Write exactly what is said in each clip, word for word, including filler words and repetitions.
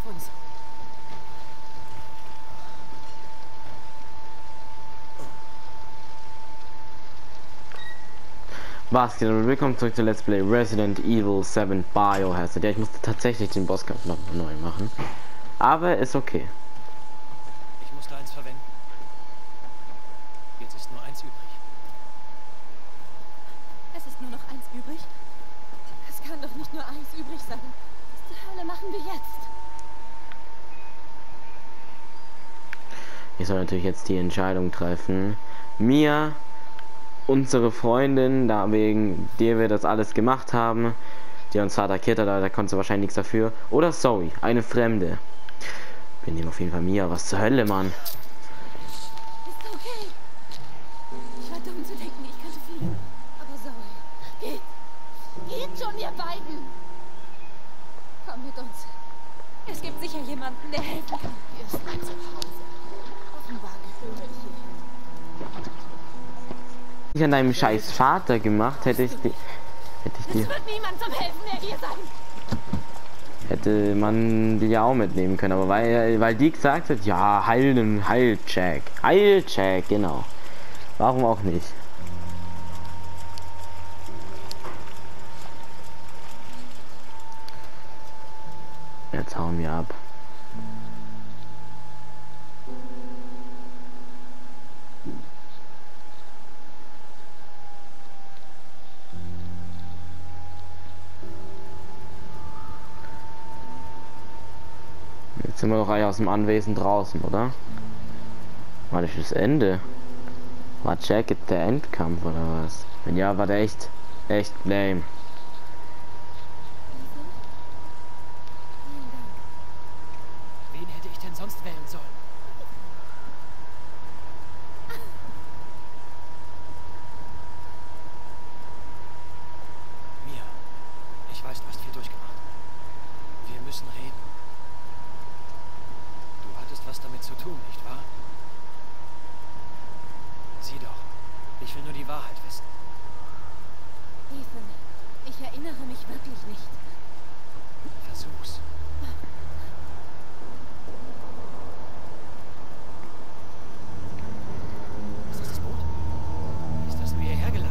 auf uns. Was geht? Willkommen zurück zu Let's Play Resident Evil sieben Biohazard. Ja, ich musste tatsächlich den Bosskampf noch neu machen. Aber ist okay. Ich musste eins verwenden. Jetzt ist nur eins übrig. Es ist nur noch eins übrig? Es kann doch nicht nur eins übrig sein. Was zur Hölle machen wir jetzt? Ich soll natürlich jetzt die Entscheidung treffen. Mia, unsere Freundin, da wegen der wir das alles gemacht haben, die uns attackiert hat, da konnte sie wahrscheinlich nichts dafür. Oder Zoe, eine Fremde. Wir nehmen auf jeden Fall Mia. Was zur Hölle, Mann? Ist okay. Ich war dumm zu denken, ich könnte fliegen. Aber Zoe, geht. Geht schon, ihr beiden. Komm mit uns. Es gibt sicher jemanden, der helfen kann. Hier ist mein Zuhause. Offenbar gehöre ich hierhin. Ich an deinem scheiß Vater gemacht, hätte ich die, hätte ich die, Es wird niemand zum Helfen, der ihr seid. hätte man die ja auch mitnehmen können, aber weil, weil die gesagt hat, ja, heilen, Heilcheck, Heilcheck, genau. Warum auch nicht? Jetzt hauen wir ab. Jetzt sind wir doch eigentlich aus dem Anwesen draußen, oder? War das das Ende? War Jacket der Endkampf oder was? Wenn ja, war der echt, echt lame. Wen hätte ich denn sonst wählen sollen? Mia, ich weiß, du hast viel durchgemacht. Wir müssen reden. Du hattest was damit zu tun, nicht wahr? Sieh doch, ich will nur die Wahrheit wissen. Ethan, ich erinnere mich wirklich nicht. Versuch's. Ist das das Boot? Wie ist das nur hierher gelangt?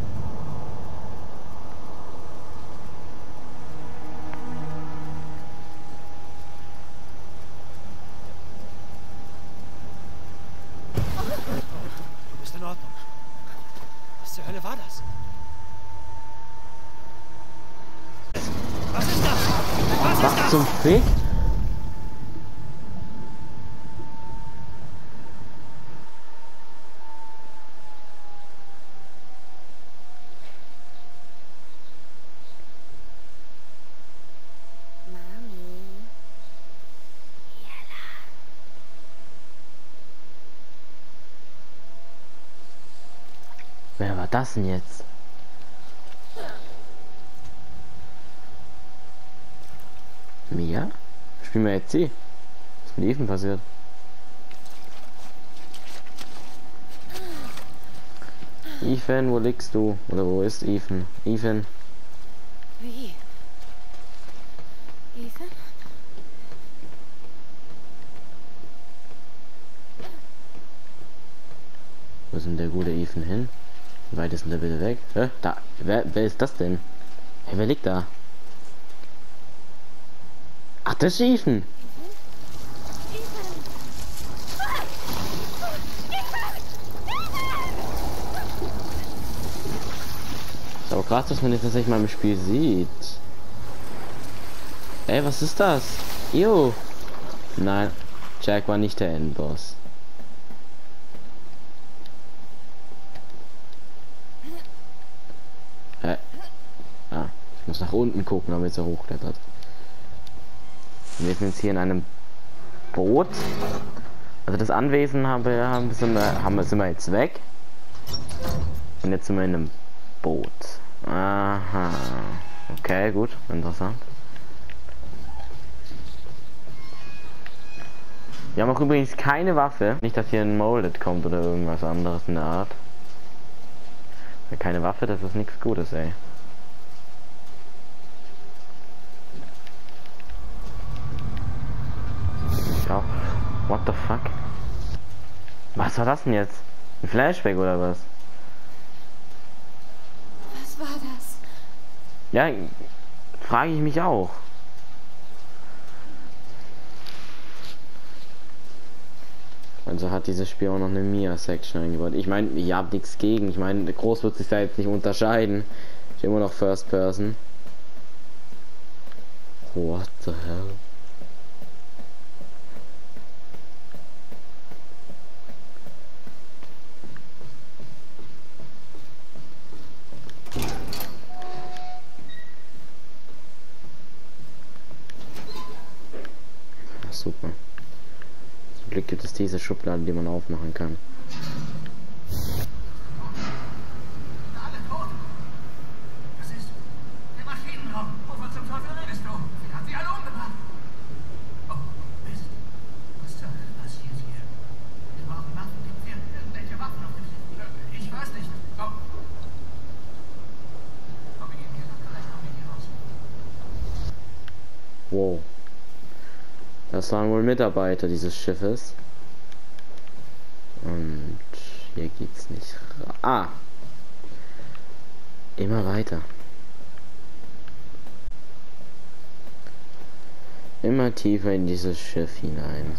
Du bist in Ordnung. Was zur Hölle war das? Was ist das? Was ist Was das? zum Fick? Mami. Wer war das denn jetzt? Mia? Spielen wir jetzt sie? Was ist mit Ethan passiert? Ethan, wo liegst du? Oder wo ist Ethan? Ethan? Wie? Ethan? Wo ist denn der gute Ethan hin? Wie weit ist denn der bitte weg? Hä? Da. Wer, wer ist das denn? Hey, wer liegt da? Ach, das ist Ethan. Ist aber krass, dass man das tatsächlich mal im Spiel sieht. Ey, was ist das? Jo. Nein, Jack war nicht der Endboss. Hä? Ah, ich muss nach unten gucken, damit er hochklettert. Wir sind jetzt hier in einem Boot. Also das Anwesen haben wir, haben, sind wir, haben wir, sind wir jetzt weg. Und jetzt sind wir in einem Boot. Aha. Okay, gut. Interessant. Wir haben auch übrigens keine Waffe. Nicht, dass hier ein Molded kommt oder irgendwas anderes in der Art. Keine Waffe, das ist nichts Gutes, ey. What the fuck? Was war das denn jetzt? Ein Flashback oder was? Was war das? Ja, frage ich mich auch. Also hat dieses Spiel auch noch eine Mia-Section eingebaut. Ich meine, ich habe nichts gegen. Ich meine, groß wird sich da jetzt nicht unterscheiden. Ich immer noch First Person. What the hell? Ach, super. Zum Glück gibt es diese Schubladen, die man aufmachen kann. Wow. Das waren wohl Mitarbeiter dieses Schiffes. Und hier geht's nicht. Ah! Immer weiter. Immer tiefer in dieses Schiff hinein.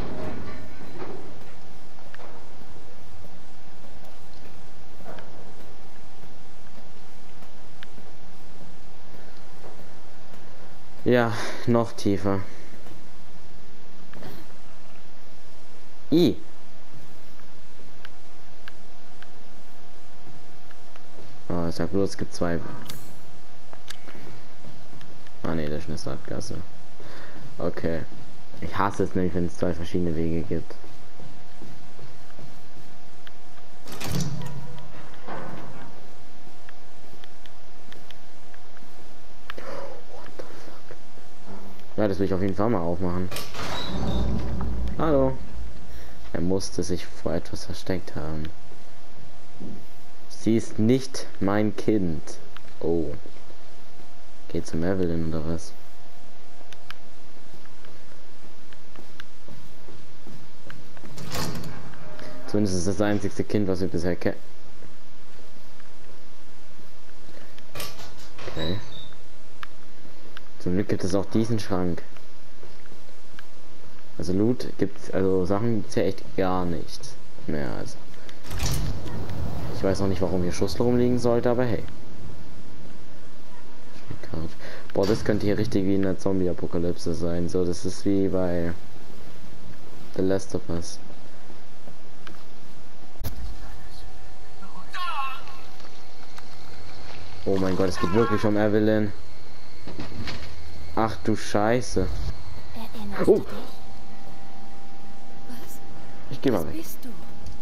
Ja, noch tiefer. I. Oh, ich sag bloß, es gibt zwei. Ah ne, das ist eine Sackgasse. Okay. Ich hasse es nämlich, wenn es zwei verschiedene Wege gibt. Ja, das will ich auf jeden Fall mal aufmachen. Hallo. Er musste sich vor etwas versteckt haben. Sie ist nicht mein Kind. Oh. Geht zum Evelyn oder was? Zumindest ist das einzigste Kind, was wir bisher kennen. Okay. Zum Glück gibt es auch diesen Schrank. Also Loot gibt's, also Sachen gibt's ja echt gar nicht mehr. Also ich weiß noch nicht, warum hier Schussel rumliegen sollte, aber hey. Boah, das könnte hier richtig wie in der Zombie-Apokalypse sein. So, das ist wie bei The Last of Us. Oh mein Gott, es geht wirklich um Evelyn. Ach du Scheiße. Erinnerst Oh. du dich? Was? Ich geh mal Was weg. bist du?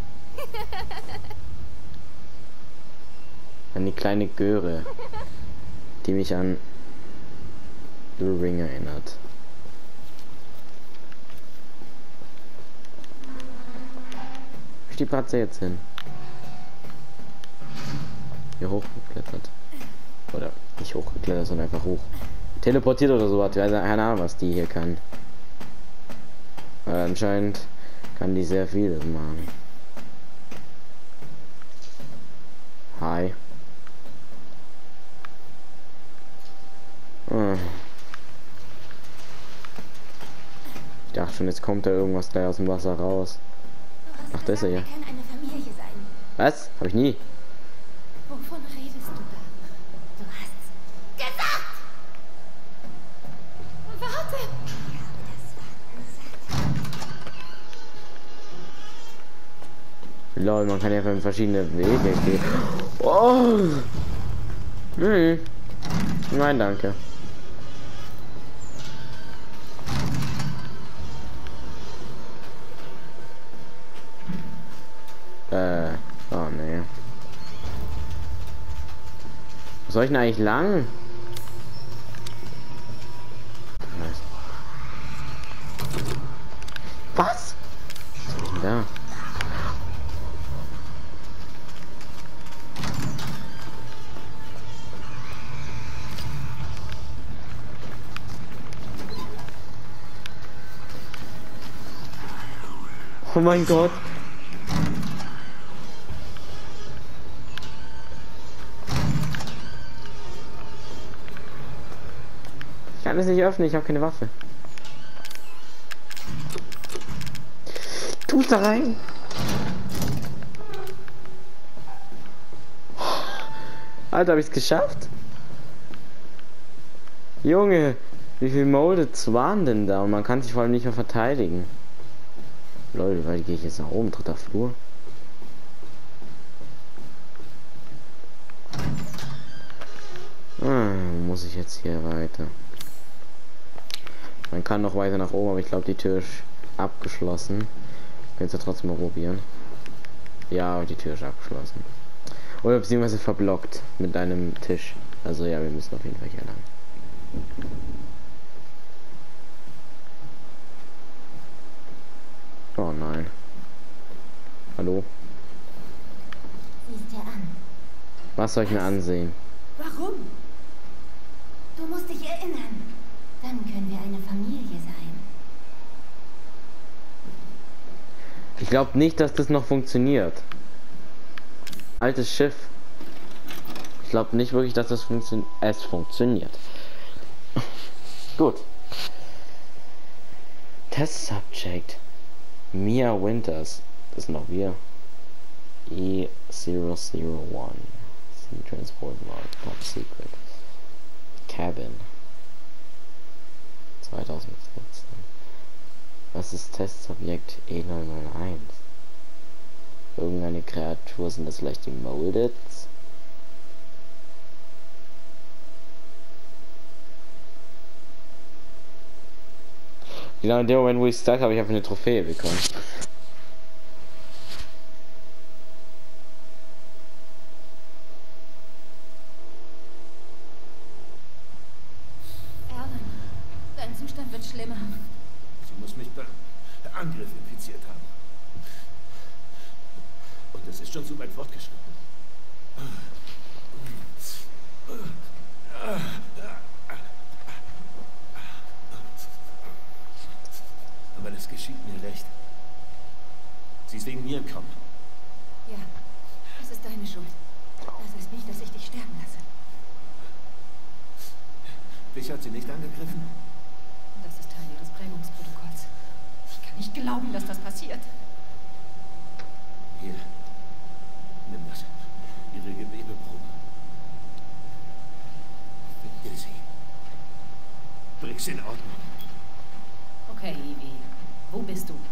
An die kleine Göre, die mich an The Ring erinnert. Wo ist die Platze jetzt hin? Hier hochgeklettert. Oder nicht hochgeklettert, sondern einfach hoch. Teleportiert oder so, hat keine Ahnung, was die hier kann. Aber anscheinend kann die sehr vieles machen. Hi. Oh. Ich dachte schon, jetzt kommt da irgendwas gleich aus dem Wasser raus. Ach, das ist er ja. Er kann eine Familie sein. Was? Hab ich nie. Wovon redest du da? Du hast's gesagt! Warte! Ich habe das gesagt. Lol, man kann ja für verschiedene Wege gehen. Oh! Hm. Nein, danke. Äh, oh nee. Wo soll ich denn eigentlich lang? Was? Was soll ich denn da? Oh mein Gott. Ich kann es nicht öffnen, ich habe keine Waffe. Tu's da rein. Alter, habe ich es geschafft? Junge, wie viele Moldeds waren denn da? Und man kann sich vor allem nicht mehr verteidigen. Leute, weil gehe ich jetzt nach oben, dritter Flur. Ah, muss ich jetzt hier weiter? Man kann noch weiter nach oben, aber ich glaube, die Tür ist abgeschlossen. Könnt ihr trotzdem mal probieren. Ja, die Tür ist abgeschlossen. Oder beziehungsweise verblockt mit einem Tisch. Also ja, wir müssen auf jeden Fall hier lang. Oh nein. Hallo? Siehst dir an. Was soll ich mir ansehen? Warum? Du musst dich erinnern. Dann können wir eine Familie sein. Ich glaube nicht, dass das noch funktioniert. Altes Schiff. Ich glaube nicht wirklich, dass das funktioniert. Es funktioniert. Gut. Test Subject. Mia Winters. Das sind noch wir. E null null eins. Sea Transport Log. Top Secret. Cabin. zweitausendvierzehn. Was ist Testsubjekt E null null eins? Irgendeine Kreatur, sind das vielleicht die Moldeds? Genau in dem Moment, wo ich es sage, habe ich einfach eine Trophäe bekommen. Erwin, dein Zustand wird schlimmer. Sie muss mich beim Angriff infiziert haben. Und es ist schon so weit fortgeschritten. Aber das geschieht mir recht. Sie ist wegen mir entkommen. Ja, es ist deine Schuld. Das ist nicht, dass ich dich sterben lasse. Dich hat sie nicht angegriffen? Das ist Teil ihres Prägungsprotokolls. Ich kann nicht glauben, dass das passiert. Hier. Nimm das. Ihre Gewebeprobe. Finde sie. Bring's in Ordnung. Okay, Evie. Wo bist du?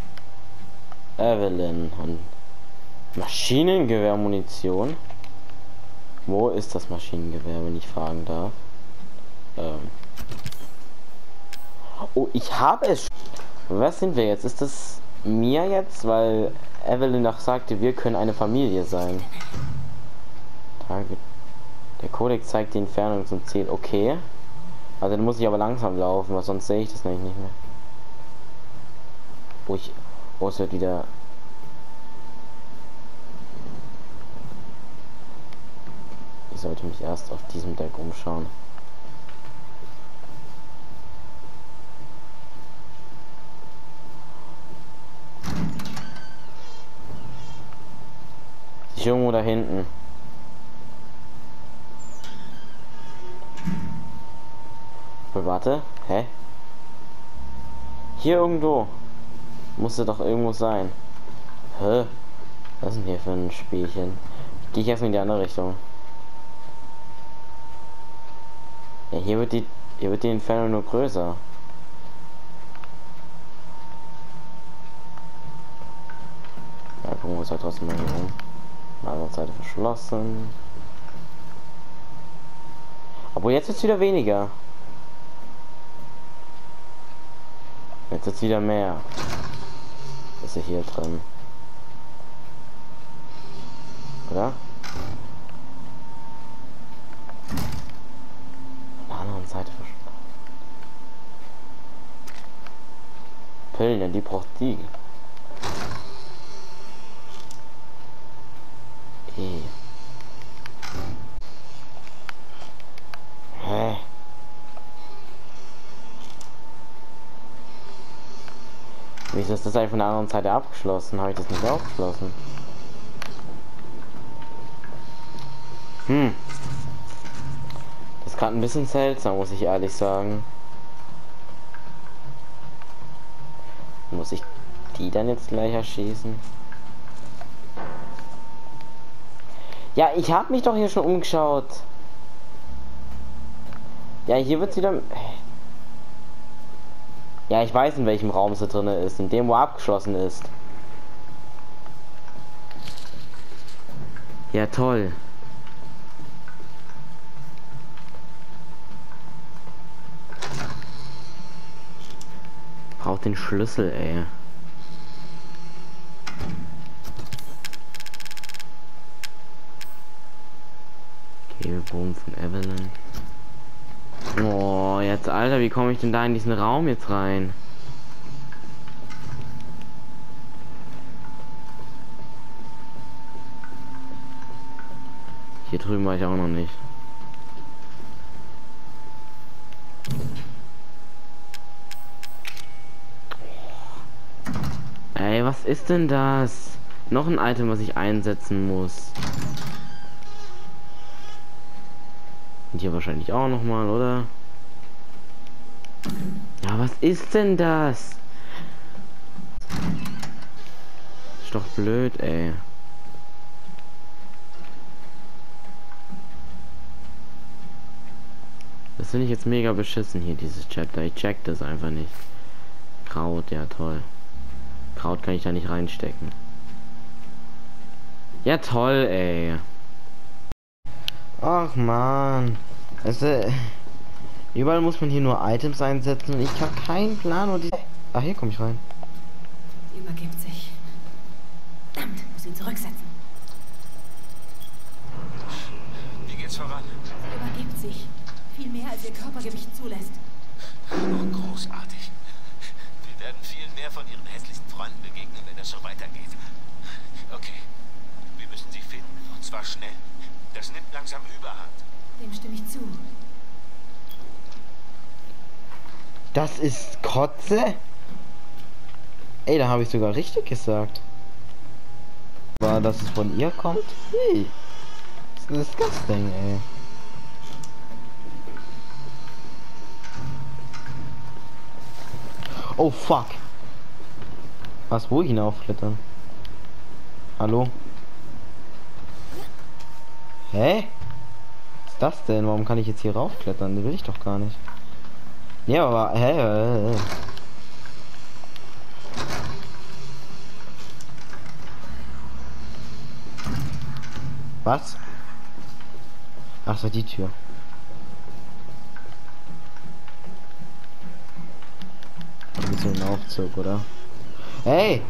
Evelyn und Maschinengewehrmunition. Wo ist das Maschinengewehr, wenn ich fragen darf? Ähm. Oh, ich habe es. Was sind wir jetzt? Ist das mir jetzt, weil Evelyn noch sagte, wir können eine Familie sein. Target. Der Kodex zeigt die Entfernung zum Ziel. Okay. Also dann muss ich aber langsam laufen, weil sonst sehe ich das nämlich nicht mehr. Wo ich. Oh, es wird wieder. Ich sollte mich erst auf diesem Deck umschauen. Ist irgendwo da hinten. Oh, warte. Hä? Hier irgendwo. Musste doch irgendwo sein. Hä? Was ist denn hier für ein Spielchen? Gehe ich erstmal in die andere Richtung. Ja, hier wird die hier wird die Entfernung nur größer. Ja, gucken wir uns halt trotzdem mal hier rum. Andere Seite verschlossen. Aber jetzt ist wieder weniger. Jetzt ist wieder mehr. Ist er hier drin? Oder? An der anderen Seite verschlossen. Pillen, ja, die braucht die. E. Wieso ist das eigentlich von der anderen Seite abgeschlossen? Habe ich das nicht aufgeschlossen? Hm. Das ist gerade ein bisschen seltsam, muss ich ehrlich sagen. Muss ich die dann jetzt gleich erschießen? Ja, ich habe mich doch hier schon umgeschaut. Ja, hier wird's wieder... Ja, ich weiß, in welchem Raum sie drin ist. In dem, wo abgeschlossen ist. Ja, toll. Braucht den Schlüssel, ey. Hebelbogen von Evelyn. Oh, jetzt, Alter, wie komme ich denn da in diesen Raum jetzt rein? Hier drüben war ich auch noch nicht. Ey, was ist denn das? Noch ein Item, was ich einsetzen muss. Und hier wahrscheinlich auch noch mal, oder? Ja, was ist denn das? Ist doch blöd, ey. Das finde ich jetzt mega beschissen hier, dieses Chapter. Ich check das einfach nicht. Kraut, ja toll. Kraut kann ich da nicht reinstecken. Ja toll, ey. Ach man. Also, überall muss man hier nur Items einsetzen und ich habe keinen Plan, wo die... Ach, hier komme ich rein. Übergibt sich. Verdammt, muss ihn zurücksetzen. Wie geht's voran? Übergibt sich. Viel mehr als ihr Körpergewicht zulässt. Oh, großartig. Wir werden viel mehr von ihren hässlichen Freunden begegnen, wenn das so weitergeht. Okay. Wir müssen sie finden. Und zwar schnell. Das nimmt langsam Überhand. Dem stimme ich zu. Das ist Kotze? Ey, da habe ich sogar richtig gesagt. War, dass es von ihr kommt? Hey. Das ist disgusting, ey. Oh fuck. Was, wo hinaufklettern? Hallo? Hä? Was ist das denn? Warum kann ich jetzt hier raufklettern? Das will ich doch gar nicht. Ja, aber hä? hä, hä. Was? Ach so, die Tür. Ein bisschen Aufzug, oder? Hey!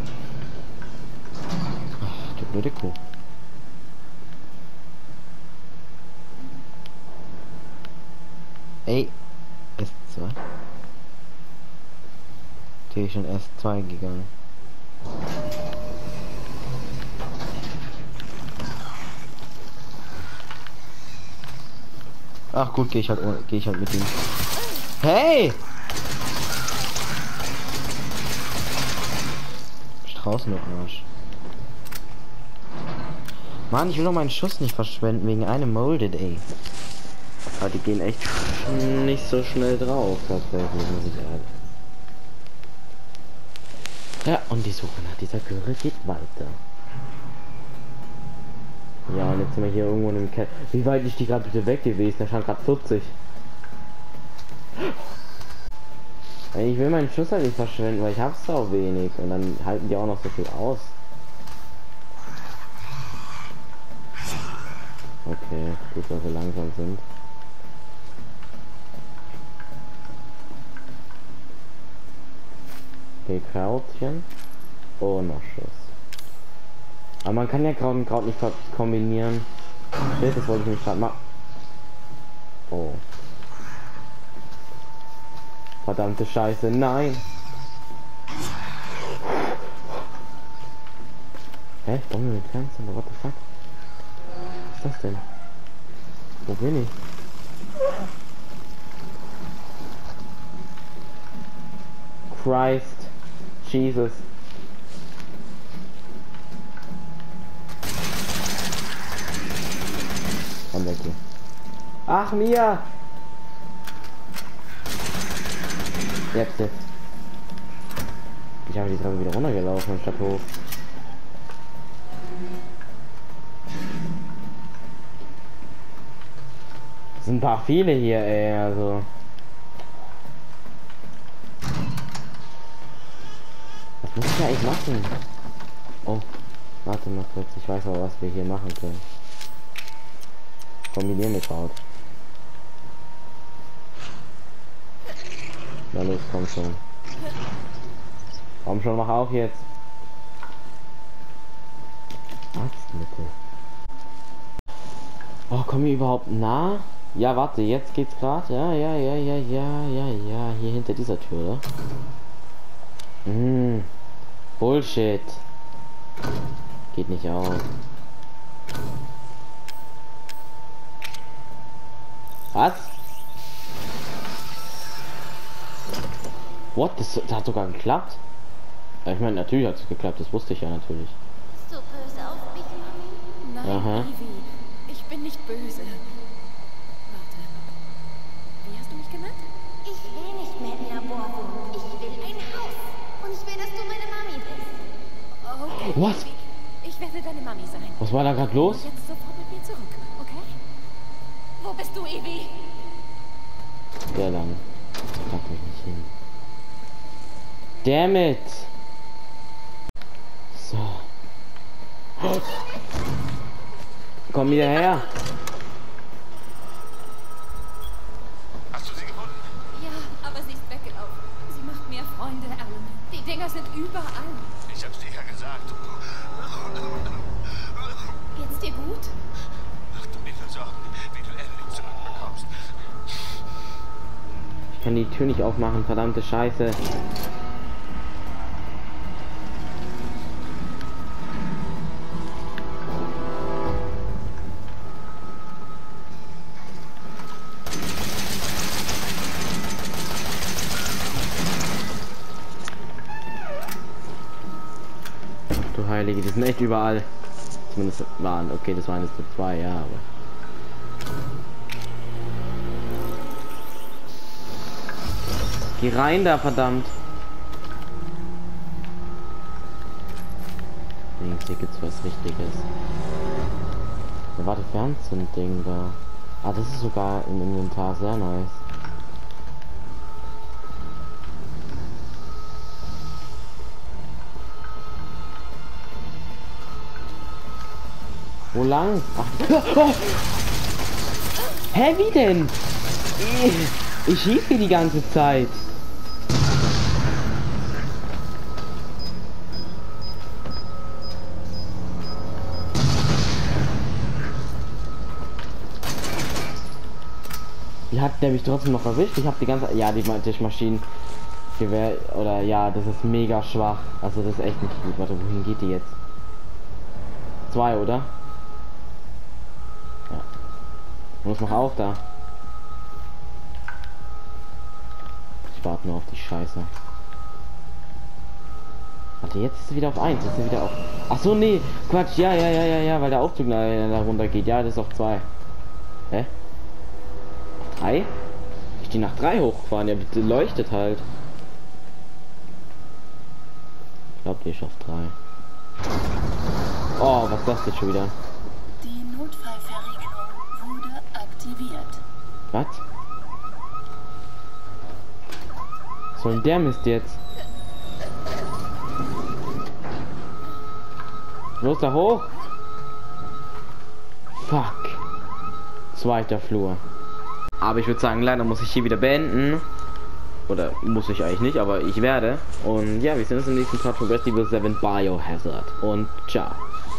Ach, du blöde Kuh. Ey, S zwei. Okay, schon S zwei gegangen. Ach gut, gehe ich halt gehe ich halt mit ihm. Hey! Draußen noch Arsch. Mann, ich will doch meinen Schuss nicht verschwenden wegen einem Molded, ey. Aber die gehen echt nicht so schnell drauf, tatsächlich, muss ich sagen. Ja, und die Suche nach dieser Göre geht weiter. Ja, und jetzt sind wir hier irgendwo in dem Keller. Wie weit ist die gerade bitte weg gewesen? Da stand gerade vierzig. Ich will meinen Schuss halt nicht verschwenden, weil ich hab's auch wenig. Und dann halten die auch noch so viel aus. Okay, gut, dass wir langsam sind. Okay, Krautchen. Oh, noch Schuss. Aber man kann ja Kraut und Kraut nicht kombinieren. Shit, das wollte ich nicht gerade machen. Oh. Verdammte Scheiße, nein! Hä? Ich komme mit Fenster, what the fuck? Was ist das denn? Wo bin ich? Christ Jesus. Komm weg hier. Ach, Mia! Jetzt, jetzt. Ich habe die Treppe wieder runtergelaufen statt hoch. Es sind ein paar viele hier, ey, also. Was muss ich eigentlich machen? Oh, warte mal kurz, ich weiß aber, was wir hier machen können. Kombinieren mit Haut. Na los, komm schon. Komm schon, mach auf jetzt. Arztmittel. Oh, komm ich überhaupt nah? Ja, warte, jetzt geht's gerade. Ja, ja, ja, ja, ja, ja, ja. Hier hinter dieser Tür, oder? Hm. Bullshit. Geht nicht auf. Was? What? Das, das hat sogar geklappt? Ja, ich meine, natürlich hat es geklappt. Das wusste ich ja natürlich. Bist du böse auf mich, Mami? Nein, Aha. Ivy. Ich bin nicht böse. Warte. Wie hast du mich genannt? Ich will nicht mehr im Labor wohnen. Ich will ein Haus. Und ich will, dass du meine Mami bist. Okay, Was? Ivy. Ich werde deine Mami sein. Was war da gerade los? Jetzt sofort mit mir zurück, okay? Wo bist du, Ivy? Sehr lang. Ich pack mich nicht hin. Damn it! So. Komm wieder her! Hast du sie gefunden? Ja, aber sie ist weggelaufen. Sie macht mehr Freunde, Alan. Die Dinger sind überall. Ich hab's dir ja gesagt. Geht's dir gut? Mach du mir nur Sorgen, wie du Emily zurückbekommst. Ich kann die Tür nicht aufmachen, verdammte Scheiße. Du Heilige, die sind echt überall. Zumindest waren, okay, das waren jetzt nur zwei, ja, aber. Geh rein da, verdammt. Links, hier gibt's was Richtiges. Da war das Fernzündding da. Ah, das ist sogar im Inventar sehr nice. Wo lang? Ach. Oh. Hä, wie denn? Ich, ich schieß hier die ganze Zeit. Wie hat der mich trotzdem noch erwischt? Ich habe die ganze, ja, die Maschinengewehr oder ja, das ist mega schwach. Also das ist echt nicht gut. Warte, wohin geht die jetzt? Zwei, oder? Ja. Muss noch auf da. Ich warte nur auf die Scheiße. Warte, jetzt ist sie wieder auf eins. Jetzt ist sie wieder auf. Ach so, nee. Quatsch. Ja, ja, ja, ja, ja, weil der Aufzug da, da runter geht. Ja, das ist auf zwei. Hä? Auf drei? Ich die nach drei hochfahren. Ja, bitte leuchtet halt. Ich glaube, die ist auf drei. Oh, was ist das jetzt schon wieder? Die Notfallverriegelung wurde aktiviert. Was? Was soll denn der Mist jetzt? Los da hoch! Fuck! Zweiter Flur. Aber ich würde sagen, leider muss ich hier wieder beenden. Oder muss ich eigentlich nicht, aber ich werde. Und ja, wir sehen uns im nächsten Part von Resident Evil sieben Biohazard. Und ciao.